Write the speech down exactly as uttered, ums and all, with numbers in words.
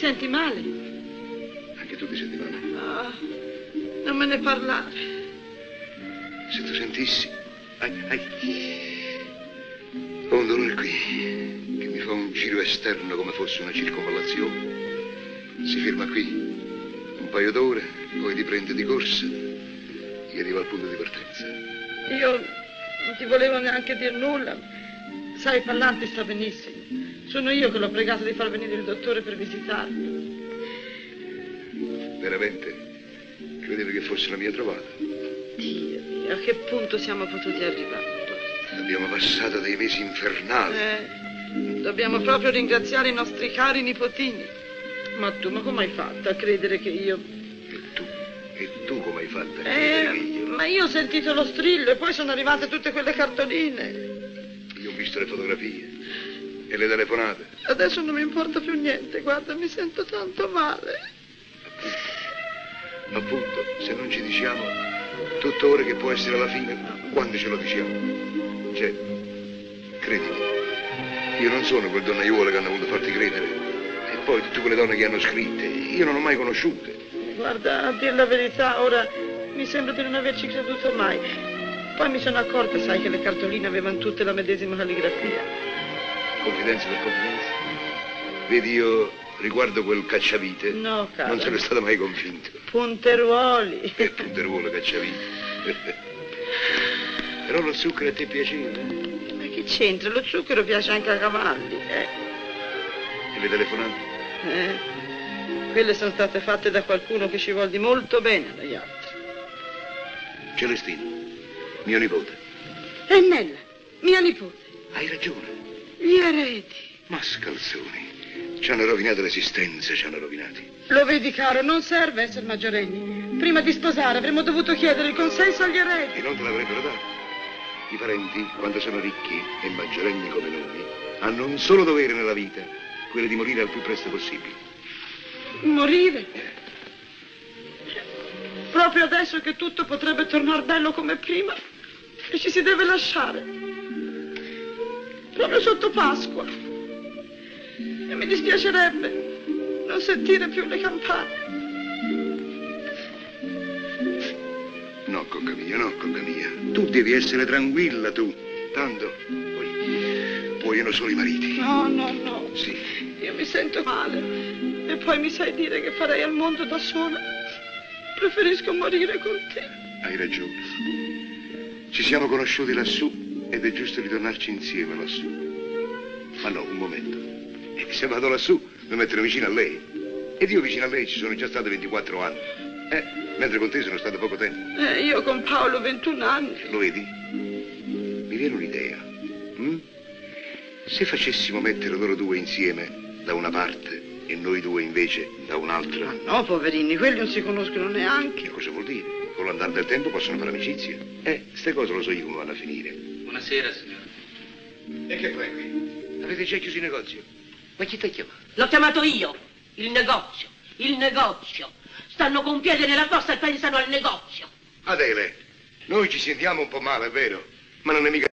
senti male? Anche tu ti senti male? Ah, non me ne parlare. Se tu sentissi... Ai, ai. Ho un dolore qui, che mi fa un giro esterno come fosse una circonvallazione. Si ferma qui, un paio d'ore, poi ti prende di corsa e arriva al punto di partenza. Io non ti volevo neanche dire nulla. Sai, Pallanti sta benissimo. Sono io che l'ho pregato di far venire il dottore per visitarlo. Veramente? Credevi che fosse la mia trovata? Dio, Dio, a che punto siamo potuti arrivare? Abbiamo passato dei mesi infernali. Eh, dobbiamo proprio ringraziare i nostri cari nipotini. Ma tu, ma come hai fatto a credere che io... E tu? E tu come hai fatto a Eh, credere che io? ma io ho sentito lo strillo e poi sono arrivate tutte quelle cartoline. Io ho visto le fotografie e le telefonate. Adesso non mi importa più niente, guarda, mi sento tanto male. Appunto, appunto, se non ci diciamo tutto ora che può essere la fine, quando ce lo diciamo? Cioè, credimi, io non sono quel donnaiuolo che hanno voluto farti credere. E poi tutte quelle donne che hanno scritte, io non ho mai conosciute. Guarda, a dire la verità, ora mi sembra di non averci creduto mai. Poi mi sono accorta, sai, che le cartoline avevano tutte la medesima calligrafia. Confidenza per confidenza. Vedi, io riguardo quel cacciavite, no, cara, non sono stato mai convinto. Punteruoli. Che punteruolo cacciavite. Però lo zucchero a te piaceva? Ma che c'entra? Lo zucchero piace anche a cavalli, eh. E le telefonate? Eh, quelle sono state fatte da qualcuno che ci vuol di molto bene dagli altri. Celestino, mio nipote. E Nella, mia nipote. Hai ragione. Gli eredi. Ma scalzoni. Ci hanno rovinato l'esistenza, ci hanno rovinati. Lo vedi, caro, non serve essere maggiorenni. Prima di sposare avremmo dovuto chiedere il consenso agli eredi. E non te l'avrebbero dato. I parenti, quando sono ricchi e maggiorenni come noi, hanno un solo dovere nella vita, quello di morire al più presto possibile. Morire? Proprio adesso che tutto potrebbe tornare bello come prima e ci si deve lasciare. Proprio sotto Pasqua. E mi dispiacerebbe non sentire più le campane. No, cocca mia, no, cocca mia. Tu devi essere tranquilla, tu. Tanto, poi, muoiono solo i mariti. No, no, no. Sì. Io mi sento male. E poi mi sai dire che farei al mondo da sola? Preferisco morire con te. Hai ragione. Ci siamo conosciuti lassù ed è giusto ritornarci insieme lassù. Ma no, un momento. Se vado lassù mi mettono vicino a lei. Ed io vicino a lei ci sono già stato ventiquattro anni. Eh, mentre con te sono stato poco tempo. Eh, io con Paolo ventuno anni. Lo vedi? Mi viene un'idea. Hm? Se facessimo mettere loro due insieme da una parte e noi due invece da un'altra. Ma no, poverini, quelli non si conoscono neanche. Che cosa vuol dire? Con l'andare del tempo possono fare amicizia. Eh, ste cose lo so io come vanno a finire. Buonasera, signore. E che fai qui? Avete già chiuso il negozio? Ma chi ti ha chiamato? L'ho chiamato io. Il negozio. Il negozio. Stanno con un piede nella fossa e pensano al negozio. Adele, noi ci sentiamo un po' male, è vero? Ma non è mica